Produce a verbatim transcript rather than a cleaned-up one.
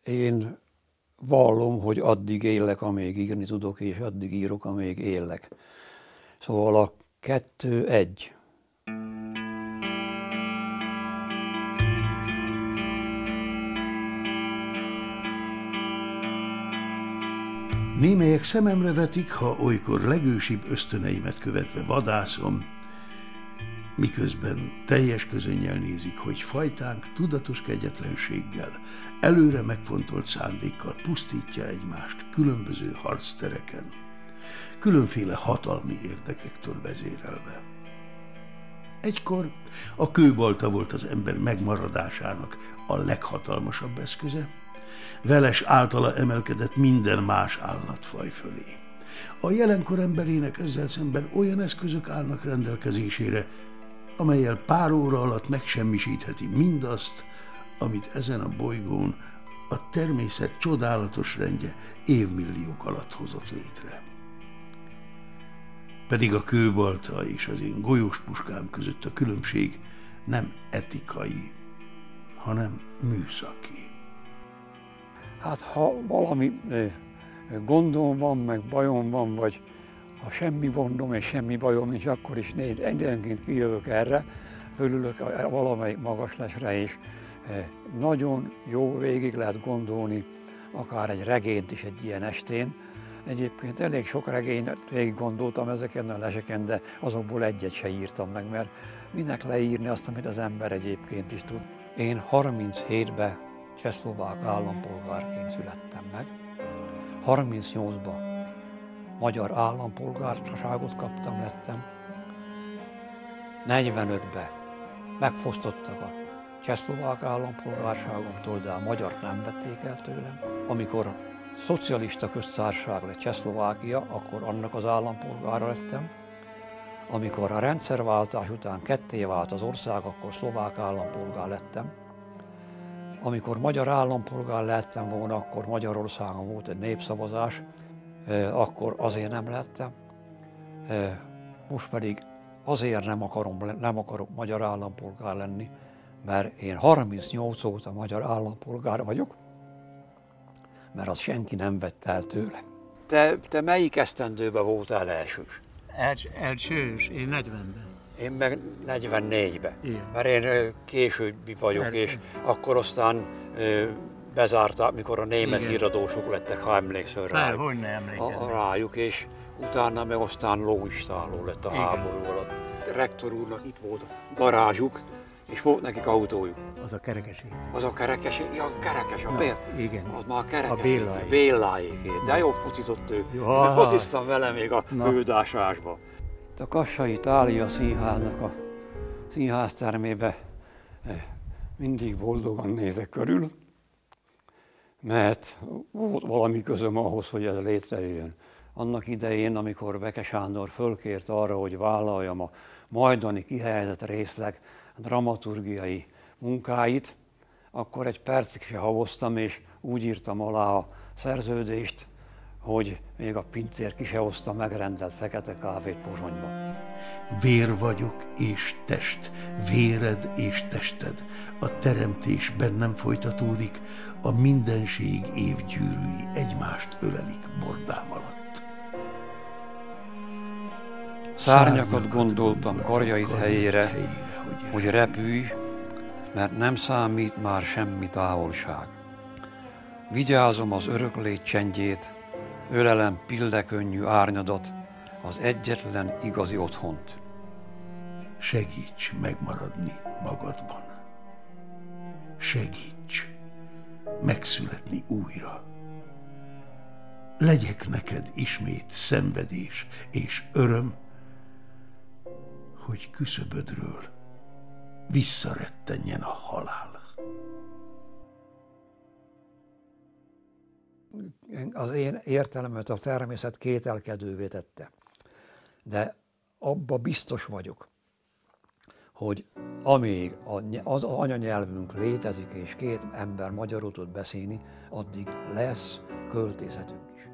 Én vallom, hogy addig élek, amíg írni tudok, és addig írok, amíg élek. Szóval a kettő egy. Némelyek szememre vetik, ha olykor legősibb ösztöneimet követve vadászom, miközben teljes közönnyel nézik, hogy fajtánk tudatos kegyetlenséggel, előre megfontolt szándékkal pusztítja egymást különböző harctereken, különféle hatalmi érdekektől vezérelve. Egykor a kőbalta volt az ember megmaradásának a leghatalmasabb eszköze, veles általa emelkedett minden más állatfaj fölé. A jelenkor emberének ezzel szemben olyan eszközök állnak rendelkezésére, amellyel pár óra alatt megsemmisítheti mindazt, amit ezen a bolygón a természet csodálatos rendje évmilliók alatt hozott létre. Pedig a kőbalta és az én golyós puskám között a különbség nem etikai, hanem műszaki. Hát ha valami gondom van, meg bajom van, vagy ha semmi gondom és semmi bajom nincs, akkor is egyenként kijövök erre, fölülök valamelyik magaslesre, és nagyon jó végig lehet gondolni akár egy regényt is egy ilyen estén. Egyébként elég sok regényt végig gondoltam ezeken a leseken, de azokból egyet se írtam meg, mert minek leírni azt, amit az ember egyébként is tud. Én harminchétben csehszlovák állampolgárként születtem meg. harmincnyolcban magyar állampolgárságot kaptam, lettem. negyvenötben megfosztottak a csehszlovák állampolgárságomtól, de a magyart nem vették el tőlem. Amikor a szocialista köztársaság lett Csehszlovákia, akkor annak az állampolgára lettem. Amikor a rendszerváltás után ketté vált az ország, akkor szlovák állampolgár lettem. Amikor magyar állampolgár lettem volna, akkor Magyarországon volt egy népszavazás, akkor azért nem lettem. Most pedig azért nem, akarom, nem akarok magyar állampolgár lenni, mert én harmincnyolc óta magyar állampolgár vagyok, mert azt senki nem vett el tőle. Te, te melyik esztendőben voltál elsős? Els, elsős, én negyvenben. Én meg negyvennégyben, Igen. mert én későbbi vagyok, Első. és akkor aztán ö, bezárták, mikor a német Igen. híradósok lettek, ha emlékszel Már rájuk. hogy ne emlékezem. A, a rájuk, és utána meg aztán lóistáló lett a Igen. háború alatt. A rektor úrnak itt volt a garázsuk, és volt nekik autójuk. Az a kerekesi. Az a kerekes, ja, kerekes, a Na, Bél, igen. az már a kerekes, A Béláé. Béláéké. De jó focizott ő. Jó, Én fociztam vele még a na. hődásásba. A Kassai Tália Színháznak a színháztermébe mindig boldogan nézek körül, mert volt valami közöm ahhoz, hogy ez létrejöjjön. Annak idején, amikor Beke Sándor fölkért arra, hogy vállaljam a majdani kihelyezett részleg dramaturgiai munkáit, akkor egy percig se havoztam, és úgy írtam alá a szerződést, hogy még a pincér ki se hozta megrendelt fekete kávét Pozsonyba. Vér vagyok és test, véred és tested, a teremtés bennem folytatódik, a mindenség évgyűrűi egymást ölelik bordám alatt. Szárnyakat gondoltam karjait helyére, helyére hogy, hogy repülj, mert nem számít már semmi távolság. Vigyázom az öröklét csendjét, ölelem pildekönnyű árnyadat, az egyetlen igazi otthont. Segíts megmaradni magadban. Segíts megszületni újra. Legyek neked ismét szenvedés és öröm, hogy küszöbödről visszarettenjen a halál. Az én értelmet a természet kételkedővé tette. De abba biztos vagyok, hogy amíg az anyanyelvünk létezik, és két ember magyarul tud beszélni, addig lesz költészetünk is.